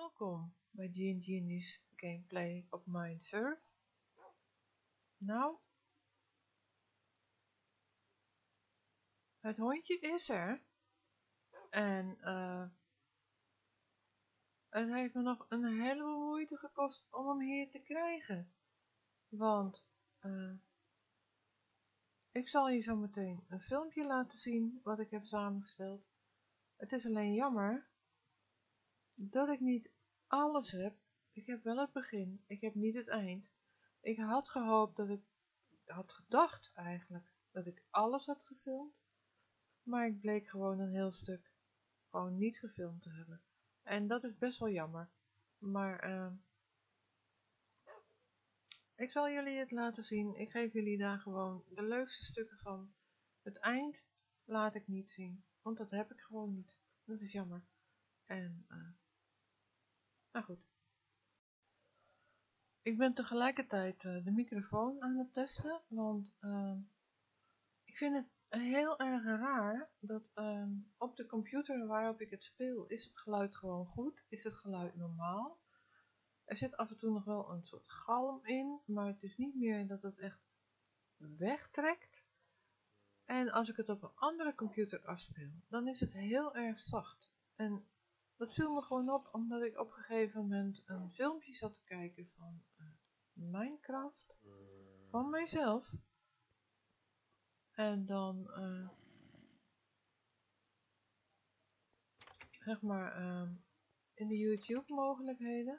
Welkom bij Ginny's gameplay op Mindsurf. Nou, het hondje is er. En het heeft me nog een heleboel moeite gekost om hem hier te krijgen. Want ik zal je zo meteen een filmpje laten zien wat ik heb samengesteld. Het is alleen jammer dat ik niet alles heb. Ik heb wel het begin, ik heb niet het eind. Ik had gehoopt dat ik had gedacht eigenlijk dat ik alles had gefilmd, maar ik bleek gewoon een heel stuk gewoon niet gefilmd te hebben. En dat is best wel jammer. Maar ik zal jullie het laten zien. Ik geef jullie daar gewoon de leukste stukken van. Het eind laat ik niet zien, want dat heb ik gewoon niet. Dat is jammer. En nou goed. Ik ben tegelijkertijd de microfoon aan het testen, want ik vind het heel erg raar dat op de computer waarop ik het speel, is het geluid gewoon goed, is het geluid normaal. Er zit af en toe nog wel een soort galm in, maar het is niet meer dat het echt wegtrekt. En als ik het op een andere computer afspeel, dan is het heel erg zacht. En dat viel me gewoon op, omdat ik op een gegeven moment een filmpje zat te kijken van Minecraft, van mijzelf. En dan, zeg maar, in de YouTube mogelijkheden.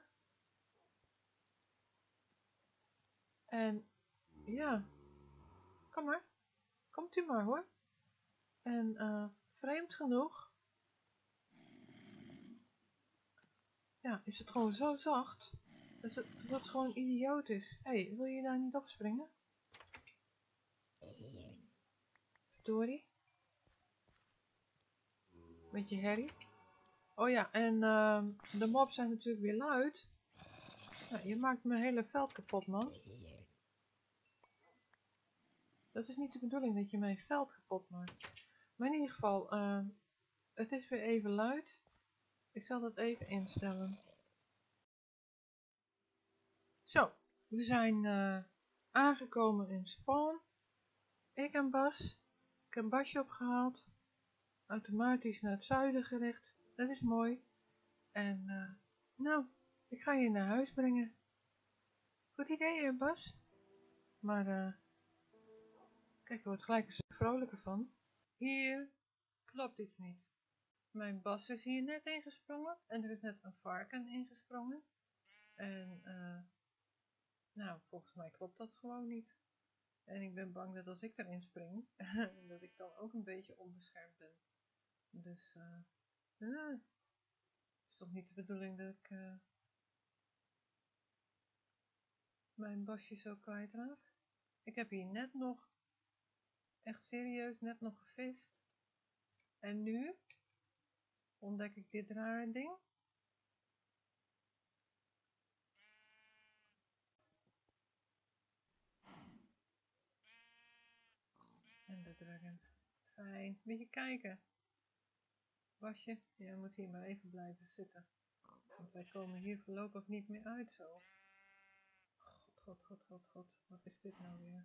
En ja, kom maar. Komt u maar hoor. En vreemd genoeg, ja, is het gewoon zo zacht, dat het gewoon idioot is. Hé, hey, wil je daar niet op springen? Verdorie. Met je herrie. Oh ja, en de mobs zijn natuurlijk weer luid. Nou, je maakt mijn hele veld kapot, man. Dat is niet de bedoeling dat je mijn veld kapot maakt. Maar in ieder geval, het is weer even luid. Ik zal dat even instellen. Zo, we zijn aangekomen in Spawn. Ik en Bas. Ik heb Basje opgehaald. Automatisch naar het zuiden gericht. Dat is mooi. En nou, ik ga je naar huis brengen. Goed idee hè Bas? Maar kijk, er wordt gelijk een stuk vrolijker van. Hier klopt iets niet. Mijn Bas is hier net ingesprongen. En er is net een varken ingesprongen. En nou, volgens mij klopt dat gewoon niet. En ik ben bang dat als ik erin spring, dat ik dan ook een beetje onbeschermd ben. Dus, het is toch niet de bedoeling dat ik mijn Basje zo kwijtraak. Ik heb hier net nog, echt serieus, net nog gevist. En nu ontdek ik dit rare ding. En de dragon. Fijn, moet je kijken. Basje, jij moet hier maar even blijven zitten. Want wij komen hier voorlopig niet meer uit zo. God. Wat is dit nou weer?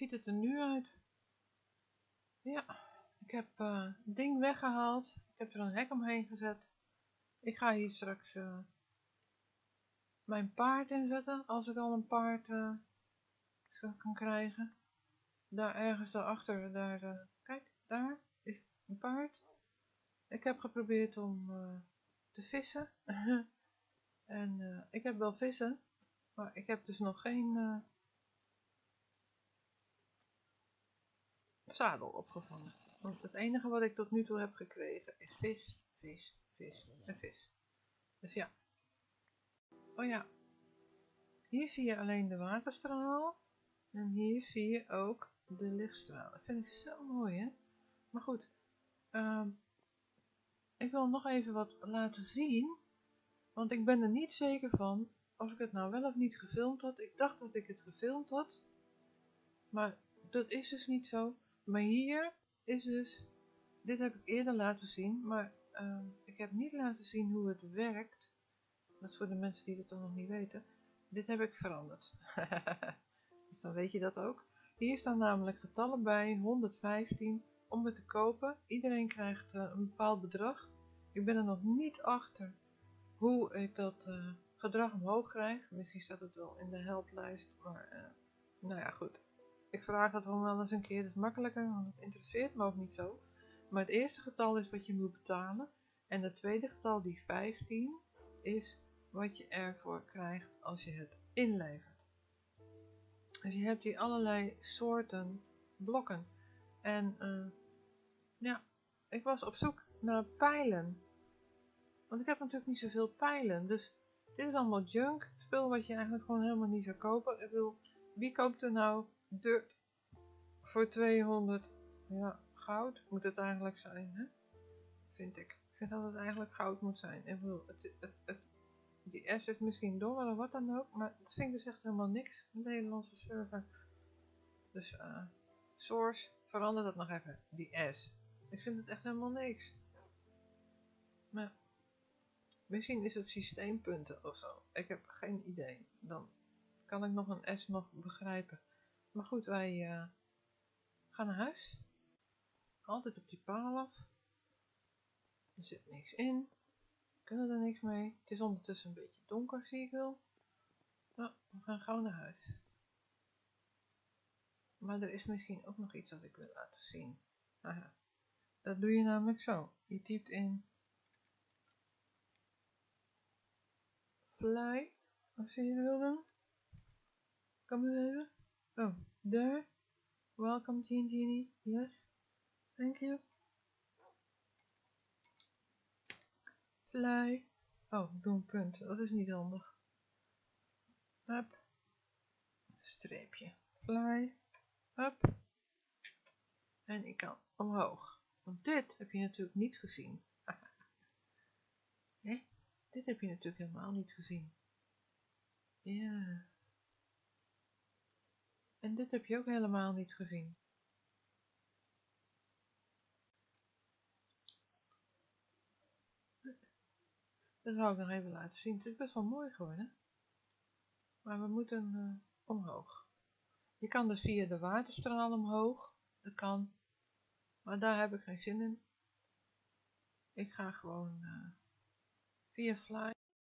ziet het er nu uit? Ja, ik heb het ding weggehaald. Ik heb er een hek omheen gezet. Ik ga hier straks mijn paard inzetten, als ik al een paard kan krijgen. Daar ergens daarachter, kijk, daar is een paard. Ik heb geprobeerd om te vissen. En ik heb wel vissen, maar ik heb dus nog geen zadel opgevangen. Want het enige wat ik tot nu toe heb gekregen is vis, vis, vis en vis. Dus ja. Oh ja. Hier zie je alleen de waterstraal. En hier zie je ook de lichtstraal. Dat vind ik zo mooi, hè? Maar goed. Ik wil nog even wat laten zien. Want ik ben er niet zeker van of ik het nou wel of niet gefilmd had. Ik dacht dat ik het gefilmd had. Maar dat is dus niet zo. Maar hier is dus... Dit heb ik eerder laten zien. Maar ik heb niet laten zien hoe het werkt. Dat is voor de mensen die het dan nog niet weten. Dit heb ik veranderd. Dus dan weet je dat ook. Hier staan namelijk getallen bij. 115 om het te kopen. Iedereen krijgt een bepaald bedrag. Ik ben er nog niet achter hoe ik dat gedrag omhoog krijg. Misschien staat het wel in de helplijst. Maar nou ja, goed. Ik vraag het wel eens een keer. Het is makkelijker, want het interesseert me ook niet zo. Maar het eerste getal is wat je moet betalen. En het tweede getal, die 15, is wat je ervoor krijgt als je het inlevert. Dus je hebt hier allerlei soorten blokken. En ja, ik was op zoek naar pijlen. Want ik heb natuurlijk niet zoveel pijlen. Dus dit is allemaal junk. Spul wat je eigenlijk gewoon helemaal niet zou kopen. Ik bedoel, wie koopt er nou dirt voor 200? Ja, goud moet het eigenlijk zijn, hè? Vind ik. Ik vind dat het eigenlijk goud moet zijn. Ik bedoel, die S is misschien door of wat dan ook. Maar dat vind ik dus echt helemaal niks. Een Nederlandse server. Dus source, verander dat nog even. Die S. Ik vind het echt helemaal niks. Maar misschien is het systeempunten of zo. Ik heb geen idee. Dan kan ik nog een S nog begrijpen. Maar goed, wij gaan naar huis. Altijd op die paal af. Er zit niks in. We kunnen er niks mee. Het is ondertussen een beetje donker, zie ik wel. Nou, we gaan gauw naar huis. Maar er is misschien ook nog iets dat ik wil laten zien. Aha. Dat doe je namelijk zo. Je typt in fly, als je het wil doen. Kom eens even. Oh, there. Welcome, Genie. Yes. Thank you. Fly. Oh, ik doe een punt. Dat is niet handig. Up. Streepje. Fly. Up. En ik kan omhoog. Want dit heb je natuurlijk niet gezien. Hè? Dit heb je natuurlijk helemaal niet gezien. Ja. En dit heb je ook helemaal niet gezien. Dat wou ik nog even laten zien. Het is best wel mooi geworden. Maar we moeten omhoog. Je kan dus via de waterstraal omhoog. Dat kan. Maar daar heb ik geen zin in. Ik ga gewoon via fly.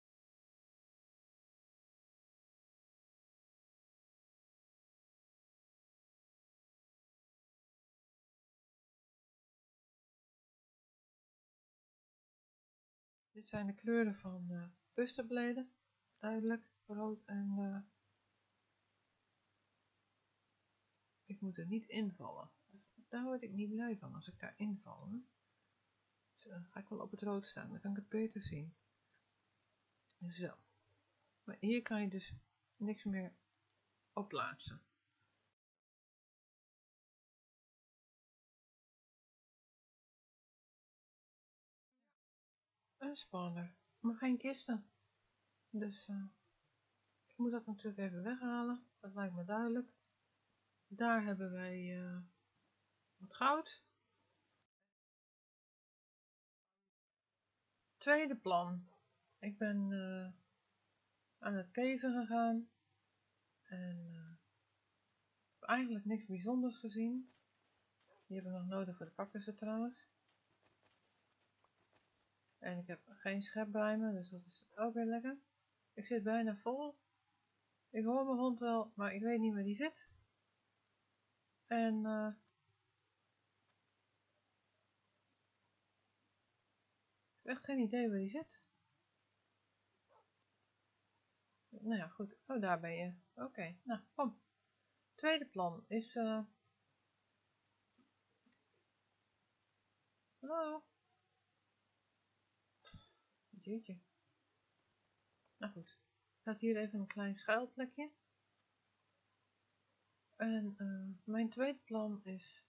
Dit zijn de kleuren van pusterbleden. Duidelijk. Rood en ik moet er niet invallen. Daar word ik niet blij van als ik daar inval. Hè? Dus dan ga ik wel op het rood staan. Dan kan ik het beter zien. Zo. Maar hier kan je dus niks meer op plaatsen. Een spanner. Maar geen kisten. Dus ik moet dat natuurlijk even weghalen. Dat lijkt me duidelijk. Daar hebben wij wat goud. Tweede plan. Ik ben aan het keven gegaan. En eigenlijk niks bijzonders gezien. Die heb ik nog nodig voor de cactussen trouwens. En ik heb geen schep bij me, dus dat is ook weer lekker. Ik zit bijna vol. Ik hoor mijn hond wel, maar ik weet niet waar die zit. En ik heb echt geen idee waar die zit. Nou ja, goed. Oh, daar ben je. Oké, nou, kom. Tweede plan is... Hallo? Jeetje. Nou goed. Ik had hier even een klein schuilplekje. En mijn tweede plan is...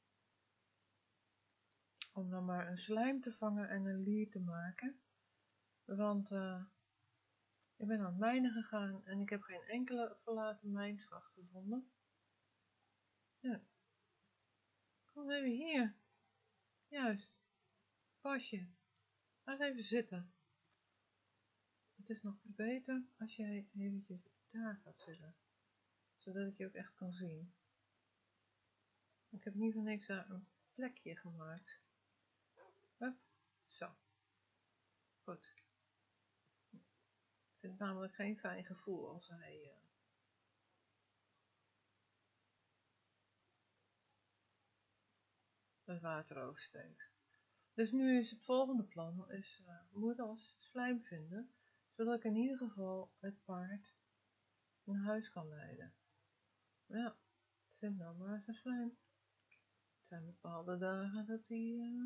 om dan maar een slijm te vangen en een lier te maken. Want ik ben aan het mijnen gegaan en ik heb geen enkele verlaten mijnschacht gevonden. Ja. Kom even hier. Juist. Pasje. Laat even zitten. Het is nog beter als jij eventjes daar gaat zitten. Zodat ik je ook echt kan zien. Ik heb niet voor niks daar een plekje gemaakt. Hup. Zo. Goed. Ik vind het namelijk geen fijn gevoel als hij het water oversteekt. Dus nu is het volgende plan, is moeras slijm vinden, zodat ik in ieder geval het paard naar huis kan leiden. Ja, vind nou maar eens een slijm. Er zijn bepaalde dagen dat hij,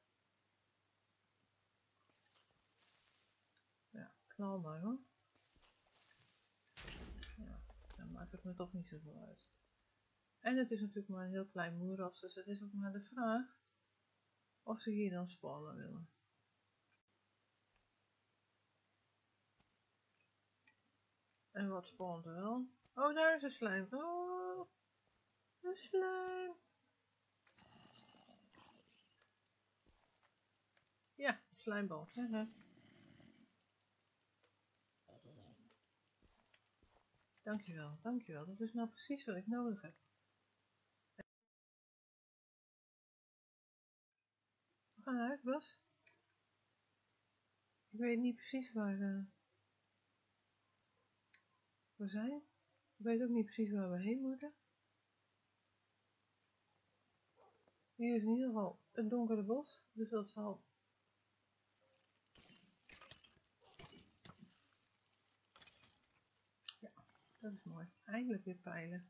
ja, knal maar hoor. Ja, dan maakt het me toch niet zoveel uit. En het is natuurlijk maar een heel klein moeras, dus het is ook maar de vraag of ze hier dan spawnen willen. En wat spawnt er wel? Oh, daar is een slijm. Oh, een slijm. Ja, een slijmbal. Dankjewel, dankjewel. Dat is nou precies wat ik nodig heb. We gaan naar huis, Bas. Ik weet niet precies waar we zijn. Ik weet ook niet precies waar we heen moeten. Hier is in ieder geval het donkere bos, dus dat zal... Ja, dat is mooi. Eindelijk weer pijlen.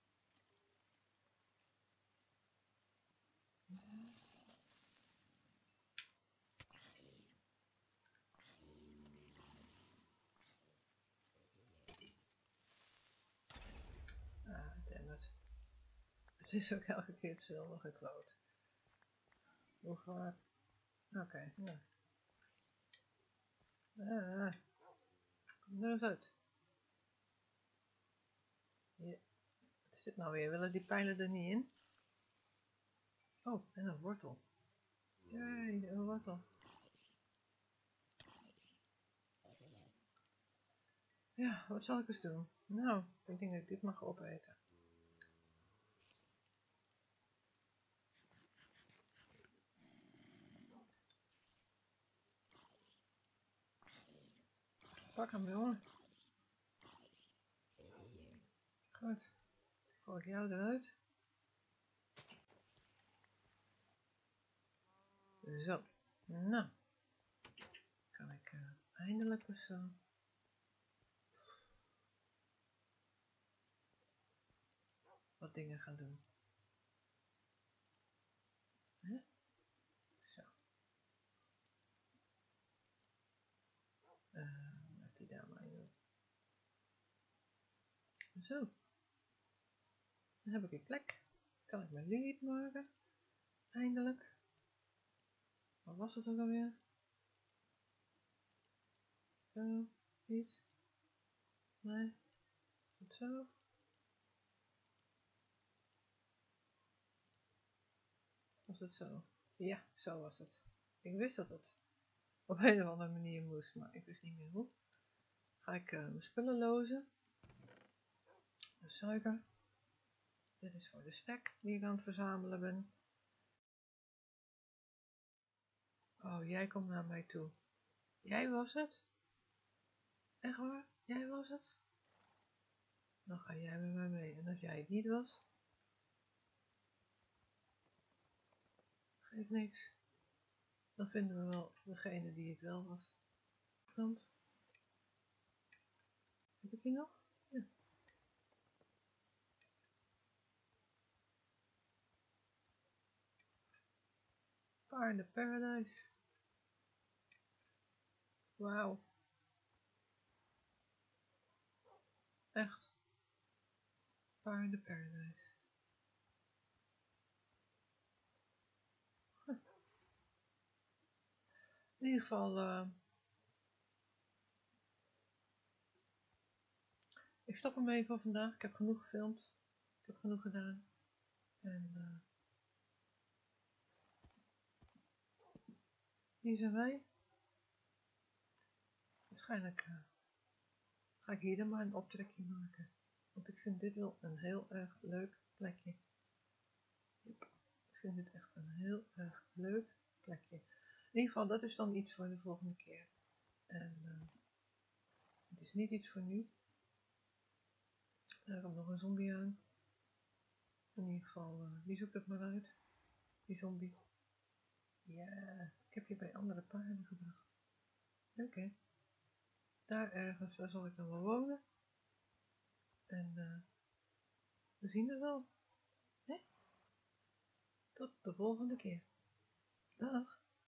Ah, damn it. Het is ook elke keer hetzelfde gekloot. Hoe vaak? Oké, ja. Kom er eens uit. Ja. Wat is dit nou weer? Willen die pijlen er niet in? Oh, en een wortel. Jee, een wortel. Ja, wat zal ik eens doen? Nou, ik denk dat ik dit mag opeten. Pak hem, jongen. Goed. Gooi ik jou eruit. Zo. Nou. Kan ik eindelijk eens wat dingen gaan doen. Hè? Zo. Laat die daar maar in doen. Zo. Dan heb ik een plek. Kan ik mijn lied maken. Eindelijk. Wat was het ook alweer? Zo. Iets. Nee. Is het zo? Was het zo? Ja, zo was het. Ik wist dat het op een of andere manier moest, maar ik wist niet meer hoe. Ga ik mijn spullen lozen. De suiker. Dit is voor de stek die ik aan het verzamelen ben. Oh, jij komt naar mij toe. Jij was het? Echt waar? Jij was het? Dan ga jij met mij mee. En als jij het niet was, geeft niks. Dan vinden we wel degene die het wel was. Want, heb ik die nog? Ja. Paarden Paradise. Wauw. Echt. Paarden Paradise. In ieder geval, ik stop ermee voor vandaag. Ik heb genoeg gefilmd. Ik heb genoeg gedaan. En hier zijn wij. Waarschijnlijk ga ik hier dan maar een optrekje maken. Want ik vind dit wel een heel erg leuk plekje. Ik vind dit echt een heel erg leuk plekje. In ieder geval, dat is dan iets voor de volgende keer. En het is niet iets voor nu. Daar komt nog een zombie aan. In ieder geval, wie zoekt het maar uit? Die zombie. Ja, ik heb je bij andere paarden gebracht. Oké. Daar ergens, daar zal ik dan wel wonen. En we zien het wel. Hè? Tot de volgende keer. Dag.